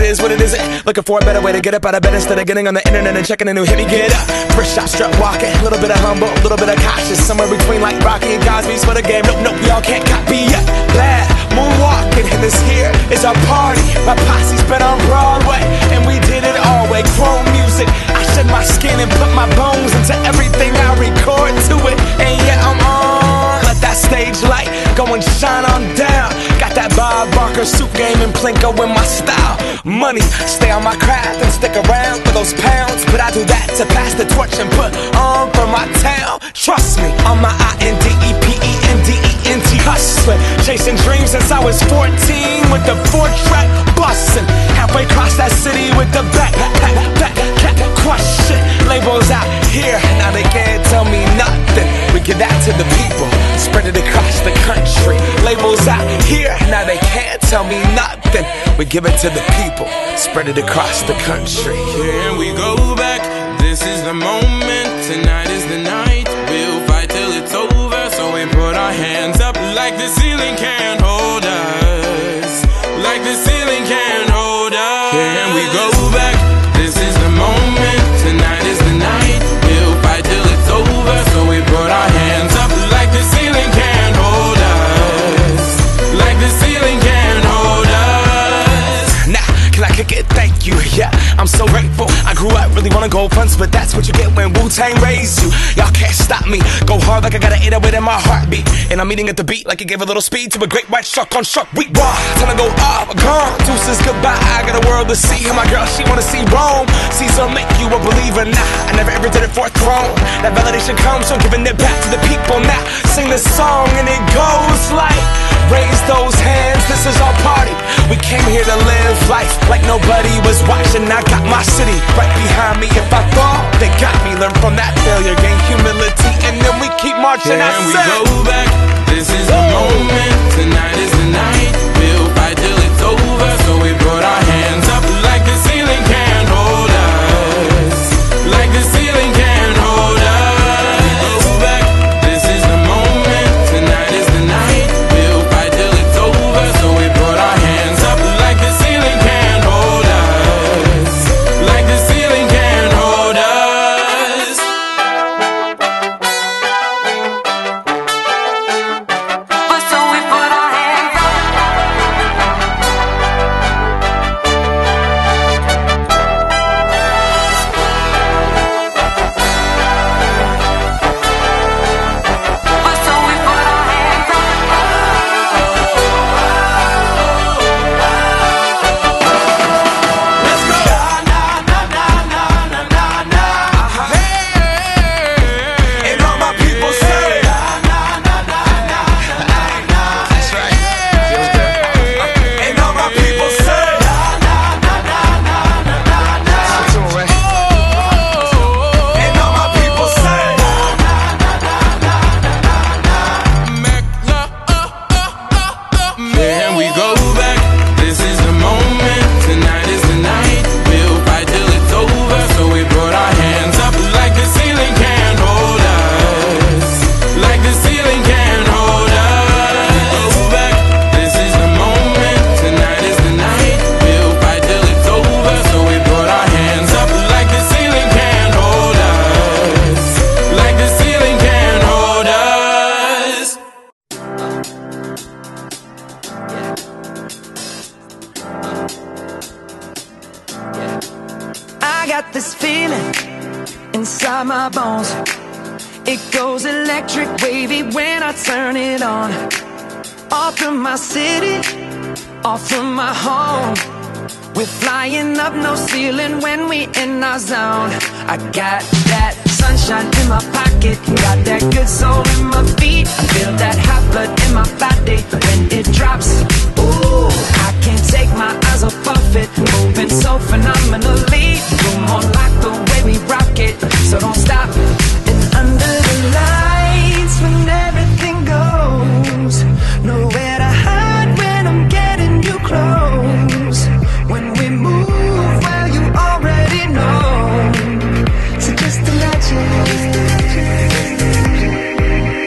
is what it isn't. Looking for a better way to get up out of bed instead of getting on the internet and checking a new hit. Me get up, first shot, strut walking, a little bit of humble, a little bit of cautious, somewhere between like Rocky and Cosby's for the game. Nope, y'all can't copy yet. Glad moonwalking, and this here is our party. My posse's been on Broadway, and we did it all way. Chrome music, I shed my skin and put my bones into everything I record to it. And yeah, I'm on. Let that stage light go and shine on down. Got that Bob Barker suit game and Plinko in my style. Money, stay on my craft and stick around for those pounds. But I do that to pass the torch and put on for my town. Trust me, on my INDEPENDENT hustling, chasing dreams since I was 14 with the 4-track bustin'. Halfway across that city with the back crush shit. Labels out here, now they can't tell me nothing. We give that to the people, spread it across the country. Labels out here, now they can't tell me nothing. We give it to the people, spread it across the country. Here we go back, this is the moment, tonight is the night. We'll fight till it's over, so we put our hands up like the ceiling can't hold us. Like the ceiling can't hold us. Here we go back, this is the moment, tonight is the night. We'll fight till it's over, so we put our hands up like the ceiling can't hold us. Like the ceiling can't hold us. Nah, can I kick it? Thank you, yeah, I'm so grateful. I grew up really wanna go fronts, but that's what you get when Wu-Tang raised you. Y'all can't stop me, go hard like I got an 808 in my heartbeat. And I'm eating at the beat like it gave a little speed to a great white shark on shark week. Raw, time to go off, gone, deuces goodbye. I got a world to see, and my girl, she wanna see Rome. Caesar make you a believer, nah, I never ever did it for a throne. That validation comes from giving it back to the people. Now, sing this song and it goes like, raise those hands, this is our party. We came here to live life like nobody was watching. I got my city right behind me. If I fall, they got me. Learn from that failure, gain humility, and then we keep marching. Here we go back, this is the moment, tonight is the night. We'll fight till it's over, so we put our hands up like the ceiling can't hold us. Like the ceiling can't hold us. Go back, this is the moment, tonight is the night. We'll fight till it's over, so we put our hands up like the ceiling can't hold us. Like the ceiling can't hold us. So we put our hands up. So we put our hands up. Let's go. And all my people say, that's right. Feels good. And all my people say, and all my people say, Here we go back, this is the moment, tonight is the night. We'll fight till it's over, so we put our hands up like the ceiling can't hold us. Like the ceiling can't hold us. Go back, this is the moment, tonight is the night. We'll fight till it's over, so we put our hands up like the ceiling can't hold us. Like the ceiling can't hold us. I got this feeling inside my bones. It goes electric wavy when I turn it on. Off from my city, off from my home. We're flying up, no ceiling when we in our zone. I got that sunshine in my pocket, got that good soul in my feet. I feel that hot blood in my body when it drops. Ooh, I can't take my eyes off of it, moving so phenomenally. You're more like the way we rock it, so don't stop. And under the lights, when everything goes, nowhere to hide when I'm getting you close. When we move, well, you already know. So just imagine.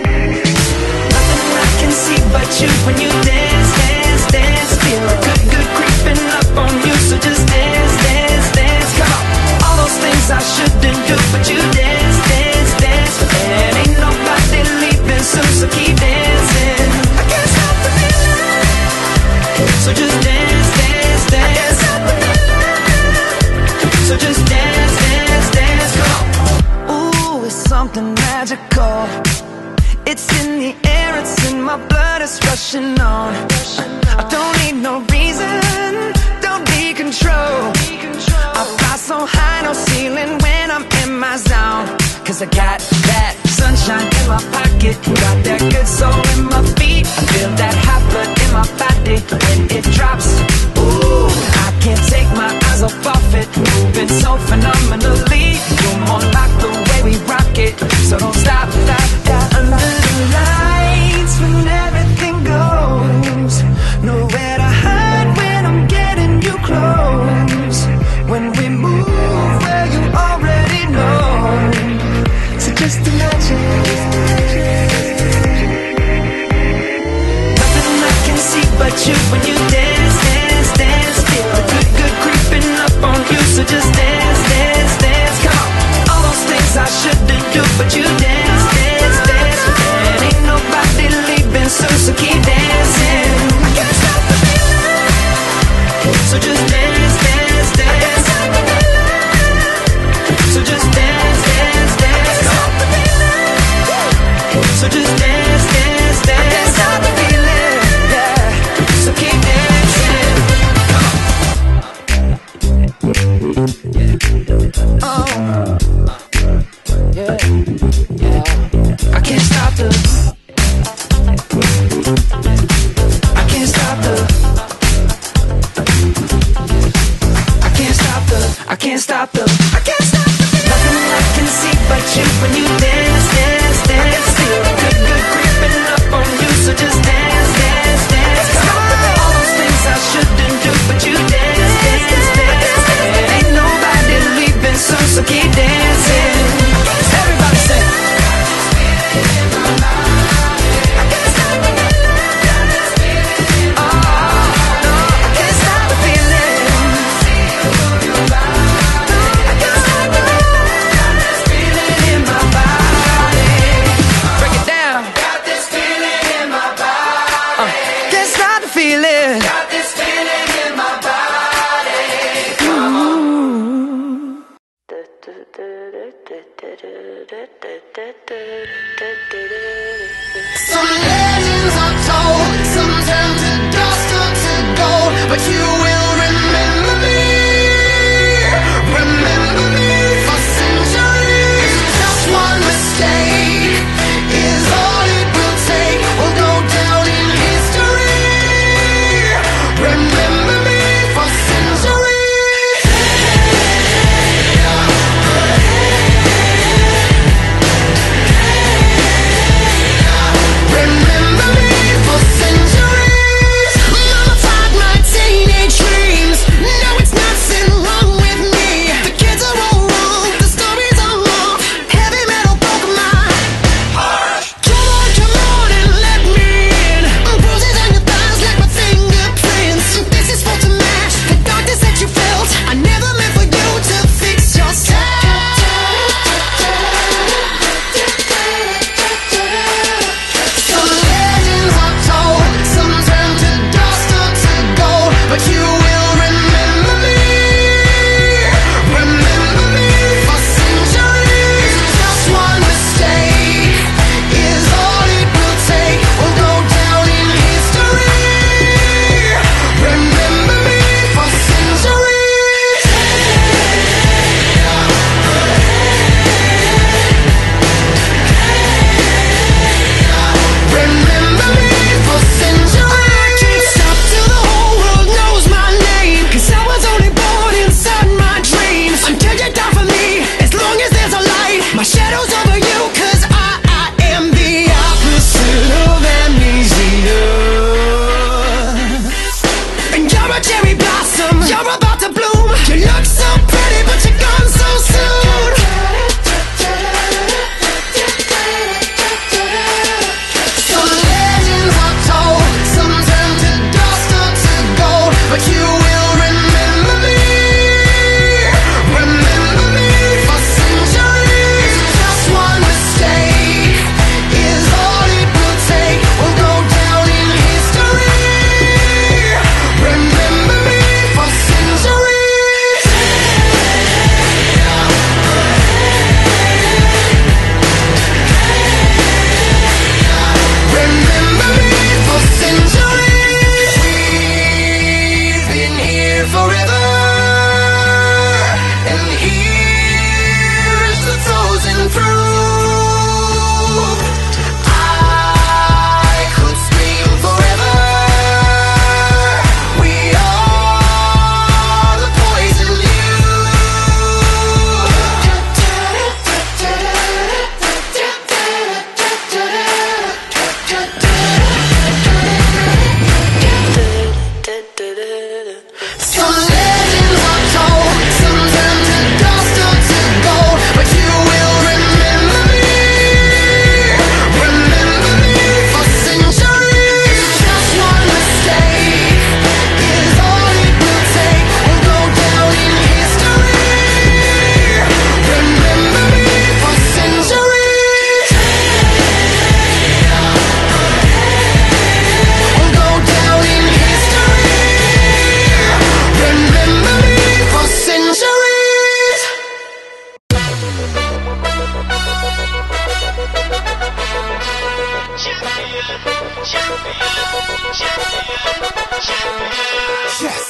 my blood is rushing on. I don't need no reason, don't need control. I fly so high, no ceiling when I'm in my zone. Cause I got that sunshine in my pocket, got that good soul in my feet. I feel that hot blood in my body when it drops. Ooh, I can't take my eyes off of it, moving so phenomenally. You're more like the way we rock it, so don't stop, stop, stop. Under the lights when everything goes, nowhere to hide when I'm getting you close. When we move where you already know, so just imagine. Nothing I can see but you when you dance, dance, dance. Feel the good, good creeping up on you, so just dance, dance, dance. Come on, all those things I shouldn't do, but you dance, dance, dance. And ain't nobody leaving soon, so keep dancing. I can't stop the feeling, so just dance, dance, dance. So just dance, dance, dance. So just dance, dance, dance. I can't stop the feeling, yeah. So keep dancing. Oh, yeah, yeah. I can't stop the. I can't stop the. I can't stop the. I can't stop the. I can't stop the. Nothing I can see but you when you dance, dance, dance. Feel good, good creeping Yes.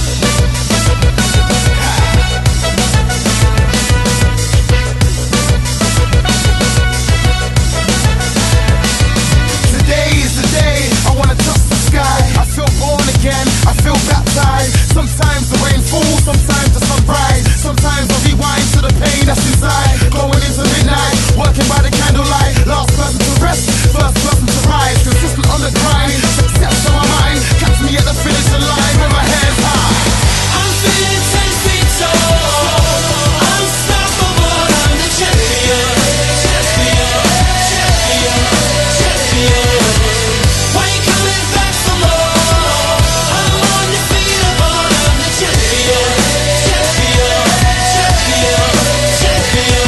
Today is the day I wanna touch the sky. I feel born again, I feel baptized. Sometimes the rain falls, sometimes the sun rise. Sometimes I rewind to the pain that's inside. Going into midnight, working by the candlelight. Last person to rest, first person to rise. Consistent on the grind, success on my mind. Catch me at the finish line with my hands high. I'm feeling 10 feet tall. Unstoppable, I'm the champion. Champion, champion, champion. Why you coming back for more? I'm undefeatable, I'm the champion. Champion, champion, champion.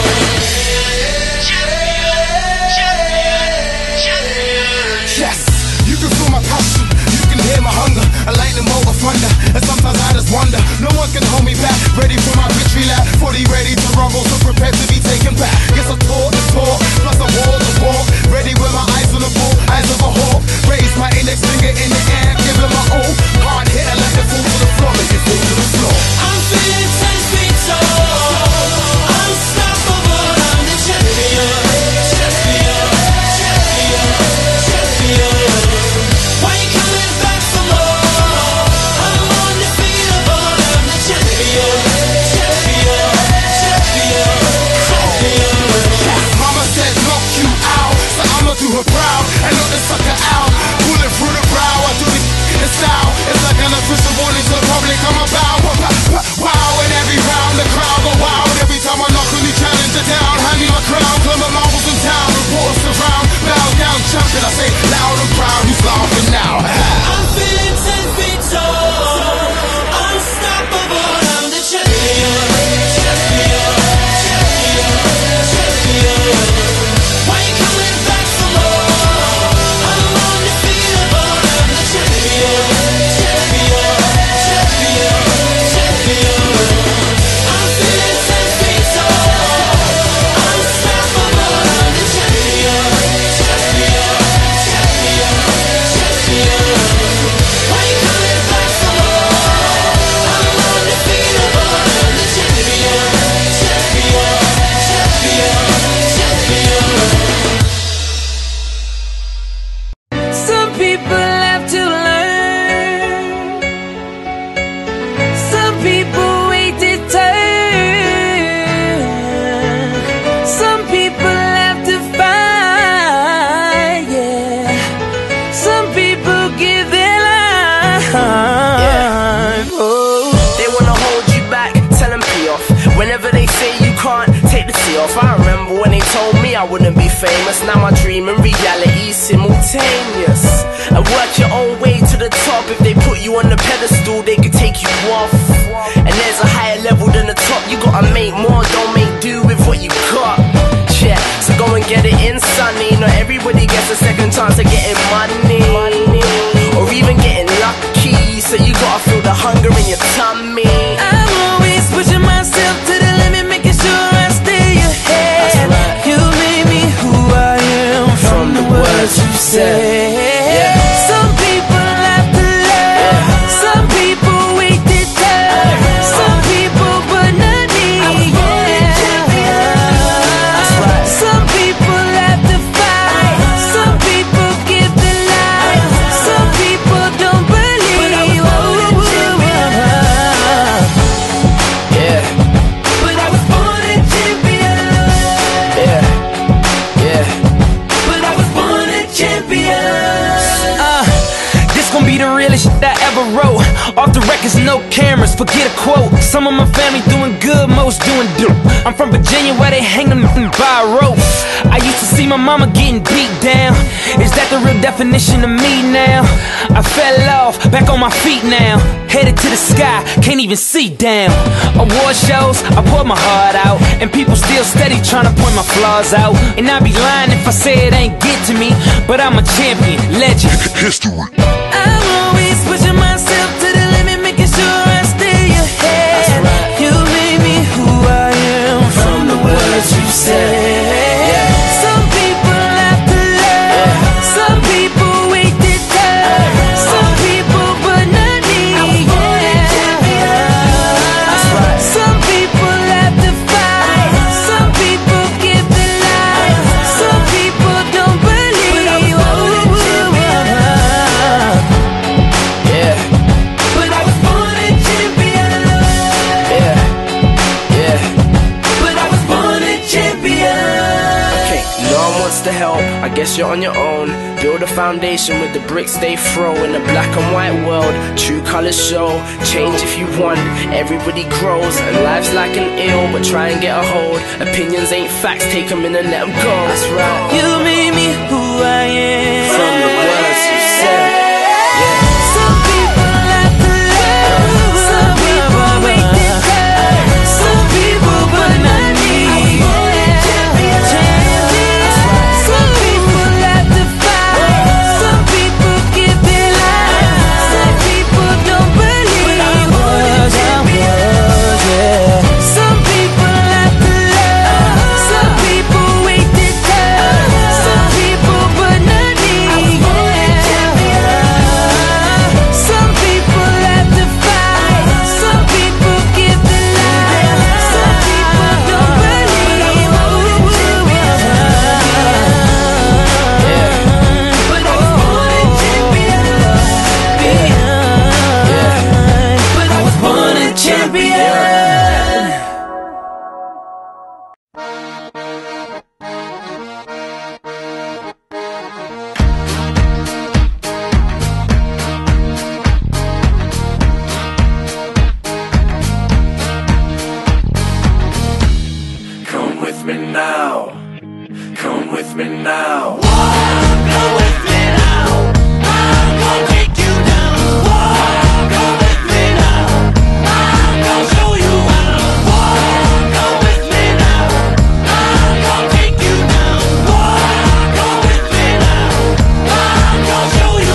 Yes, you can feel my passion, you can hear my hunger. I like the motor thunder, and sometimes I just wonder. No one can hold me back, ready for my victory lap. Fully ready to rumble, so prepared to be taken back. Guess I taught the talk, plus I wore the walk. Ready with my eyes on the ball, eyes of a hawk. Raise my index finger in the air, give it my all. Hard hitter like the fall to the floor, make it fall to the floor. I'm feeling 10 feet tall. Unstoppable, I'm the champion. Champion, champion, champion. Why you coming back for more? I'm undefeatable, I'm the champion. Champion, champion, champion. Mama said knock you out, so I'ma do her proud and knock the sucker out. Pull it through the brow, I do it in style. It's like an official warning to the public, I'm about. Wow, and every round the crowd go wild. Every time I knock on the challenger down, hand me my crown, climb marbles in town, reporters surround, bow down, champion. I say loud and proud, who's laughing now? I'm feeling 10 feet tall. Unstoppable, I'm the champion. Champion, champion, champion. Why you coming back for more? I'm undefeatable, I'm the champion. Champion, champion, champion. I'm feeling 10 feet tall. Unstoppable, I'm the champion. Champion, champion, champion. Why you coming back for more? I'm undefeatable, I'm the champion. Champion, champion, champion. Some people have to learn. Some people wait their turn. Some people have to fight, yeah. Some people give their life. Oh. They wanna hold you back, tell them pee off. Whenever they say you can't, take the tea off. I remember when they told me I wouldn't be famous. Now my dream and reality simultaneous. And work your own way to the top. If they put you on the pedestal, they could take you off. And there's a higher level than the top. You gotta make more, don't make do with what you got. Yeah, so go and get it in, sonny. Not everybody gets a second chance of getting money, or even getting lucky. So you gotta feel the hunger in your tummy. I'm always pushing myself to the limit, making sure I stay ahead. That's right. You made me who I am from the words you said. Some people have to learn. Some people wait their turn. Some people but not me. That's right. Some people have to fight. Some people give their life. Some people don't believe. Yeah, But I was born a champion. yeah, yeah. But I was born a champion. This gon' be the realest shit I ever wrote. Off the records, no cameras, forget a quote. Some of my family doing good, most doing dope. I'm from Virginia where they hang them by a rope. I used to see my mama getting beat down. Is that the real definition of me now? I fell off, back on my feet now. Headed to the sky, can't even see down. Award shows, I pour my heart out. And people still steady trying to point my flaws out. And I'd be lying if I say it ain't get to me. But I'm a champion, legend, history. I'm always pushing myself to the limit, making sure I stay ahead. You made me who I am from the words you said. Some people have to learn. Some people guess you're on your own. Build a foundation with the bricks they throw. In a black and white world, true colors show. Change if you want, everybody grows. And life's like an ill, but try and get a hold. Opinions ain't facts, take them in and let them go. That's right. You made me who I am. From the words you said. Some people like to love, some people wait to love, some people but not me. Some people like to fight, some people give their life, some people don't believe what I was. Some people like to love, some people wait to love, some people but not me. Some people like to fight, some people give their life, some people don't believe what But I was born a champion. But I was born a champion. Come with me now. Come with me now. Come with me now. I'm gonna take you down. Come with me now. I'm gonna show you how. Come with me now. I'm gonna take you down. Come with me now. I'm gonna show you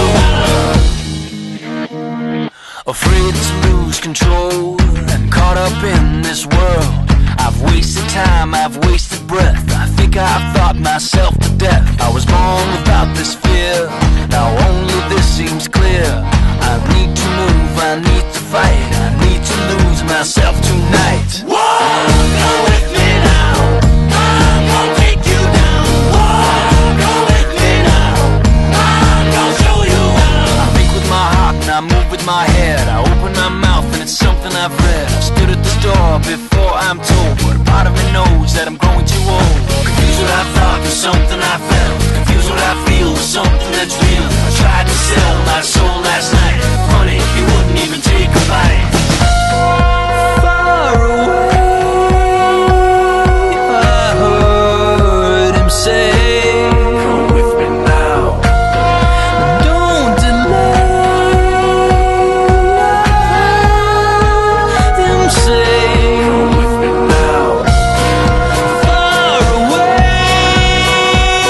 how. Afraid to lose control and caught up in this world. I've wasted time, I've wasted breath. I think I've thought myself to death. I was born without this fear, now only this seems clear. I need to move, I need to fight, I need to lose myself tonight. Come with me now. I'm gonna take you down. Come with me now. I'm gonna show you how. I think with my heart and I move with my head. I open my mouth and it's something I've read. I stood at the door before I'm told, but a part of me knows that I'm growing too old. Confused what I thought with something I felt. Confused what I feel with something that's real. I tried to sell my soul last night. Funny, he wouldn't even take a bite. Far away, I heard him say, Come with me now. don't delay. Him say, Come with me now. far away.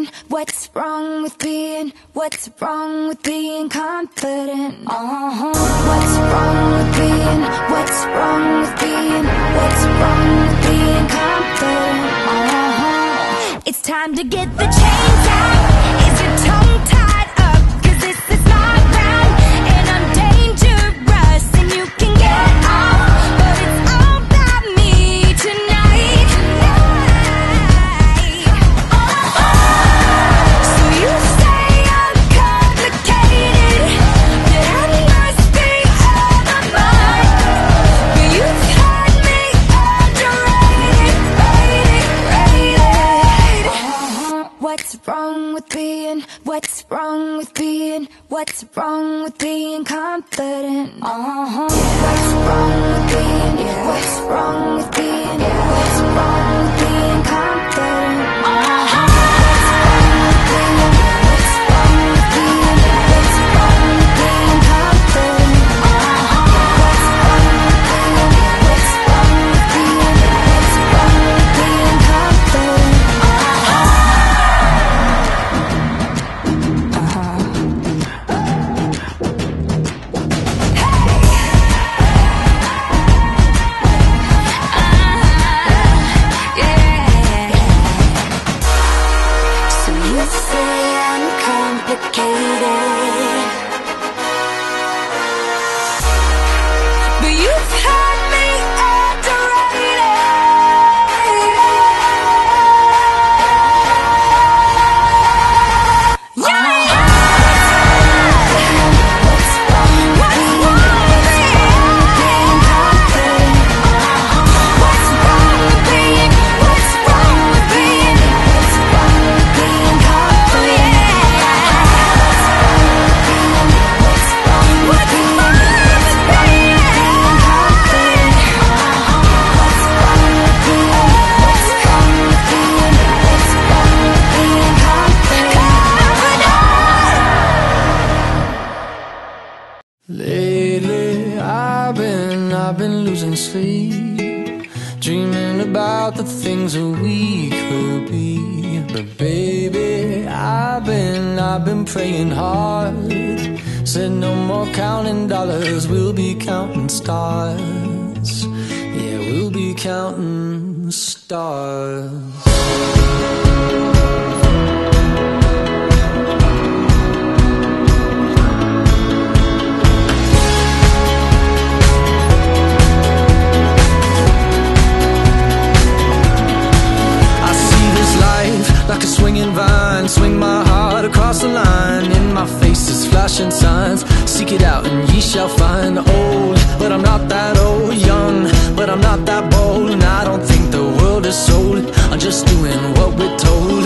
What's wrong with being? What's wrong with being confident? What's wrong with being? What's wrong with being? What's wrong with being confident? It's time to get the chains out. Is your tongue tied up? 'Cause this is my round, and I'm dangerous, and you can get off, but it's all about me tonight. So you say I'm complicated, that I must be out of mind, but you've had me underrated, rated. What's wrong with being? What's wrong with being? What's wrong with being confident? What's wrong with being? What's wrong with being? What's wrong with being confident? What's wrong with being? What's wrong with being confident? What's wrong with being? What's wrong with being? What's wrong with being confident? So you say I'm complicated, but you've had me underrated. What's wrong with being confident? What's wrong with being? What's wrong with being? What's wrong with being confident? What's wrong with being? What's wrong with being confident? What's wrong with being? What's wrong with being? What's wrong with being confident? Lately I've been losing sleep, dreaming about the things that we could be. But baby, I've been praying hard. Said no more counting dollars, we'll be counting stars. Yeah, we'll be counting stars. Like a swinging vine, swing my heart across the line. In my face is flashing signs. Seek it out and ye shall find. Old, but I'm not that old. Young, but I'm not that bold. And I don't think the world is sold. I'm just doing what we're told.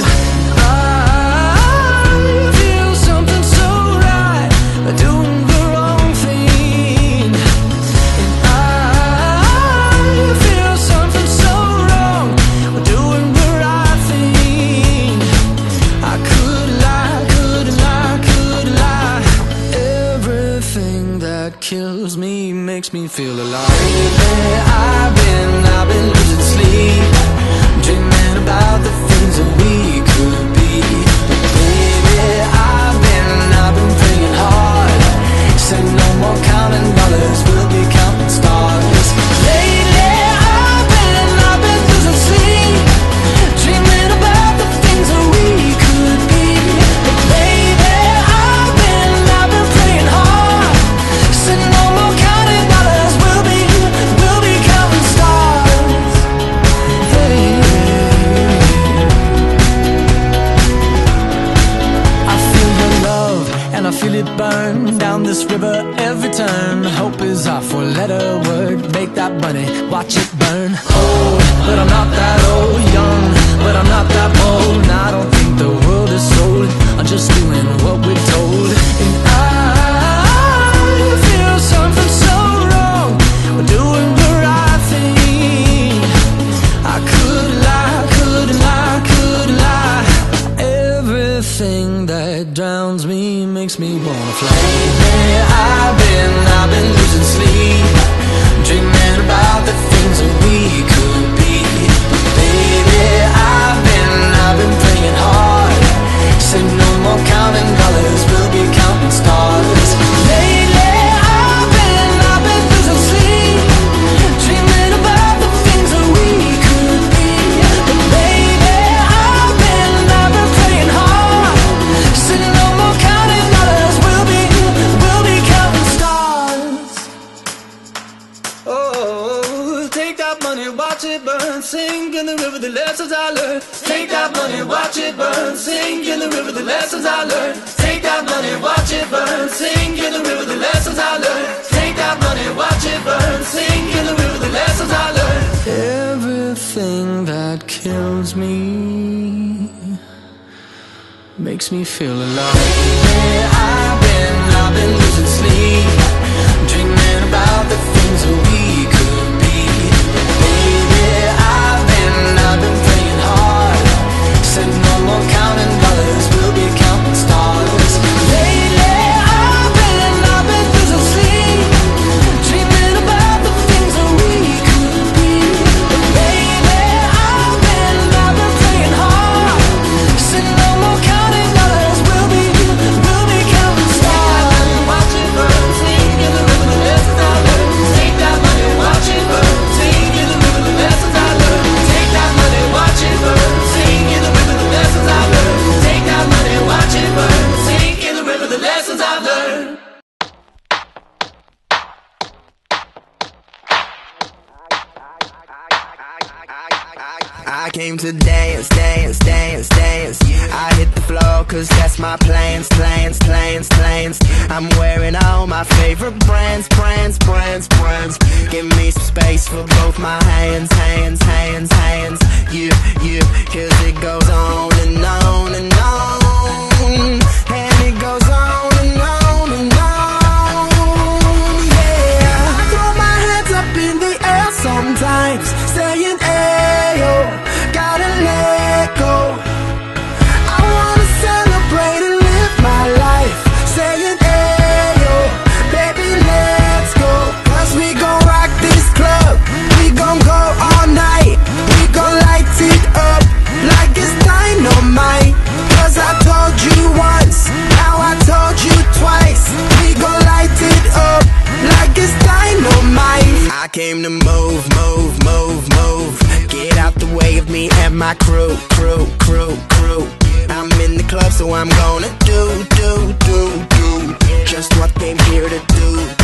I feel something so right, doing the wrong thing. And I feel something so wrong, doing the right thing. I could lie, couldn't lie, could lie. Everything that kills me makes me feel alive. Lately I've been losing sleep, dreaming about the things that we could be. But baby, I've been praying hard. Said no more counting dollars, we'll be counting stars. Lately I've been losing sleep, dreaming about the things that we could be. But baby, I've been praying hard. Said no more counting dollars, we'll be counting stars. Hey. I feel your love and I feel it burn down this river every turn. Hope is our four-letter word. Make that money, watch it burn. Old, but I'm not that old. Young, but I'm not that bold. And I don't think the world is sold. I'm just doing what we're told. And I feel something so wrong, we're doing the right thing. I could lie, couldn't lie, could lie. Everything that drowns me makes me wanna fly. Lately I've been losing sleep, dreaming about the things that we could be. But baby, I've been praying hard. sink in the river, the lessons I learned. Take that money, watch it burn. Sink in the river, the lessons I learned. Take that money, watch it burn. Sink in the river, the lessons I learned. Take that money, watch it burn. Sink in the river, the lessons I learned. Everything that kills me makes me feel alive. Yeah, I've been losing sleep, dreaming about the things that we could be. Baby, I've been praying hard, said no more counting dollars, we'll be counting stars. Lately, I've been losing sleep, dreaming about the things that we could be. Baby, I've been praying hard, said no more counting dollars, we'll be counting stars. Watch it burn, sing in the river, the lessons I learned. Take that money, watch it burn, sing in the river, the lessons I learned. Take that money, watch it burn, sing in the river, the lessons I learned. Take that money, watch it burn, sing in the river, the lessons I learned. I came to dance, dance, dance, dance. I hit the floor cause that's my plans, plans, plans, plans. I'm wearing all my favorite brands, brands, brands, brands. Give me some space for both my hands, hands, hands, hands. You, cause it goes on and on and on. And it goes on and on and on. Yeah, I throw my hands up in the air sometimes, saying ayo, gotta let go. I wanna celebrate and live my life, saying ayo, baby let's go. Cause we gon' rock this club, we gon' go all night. We gon' light it up like it's dynamite. Cause I told you once, now I told you twice. We gon' light it up like it's dynamite. I came to move, move, move, move. Get out the way of me and my crew, crew, crew, crew. I'm in the club, so I'm gonna do just what came here to do.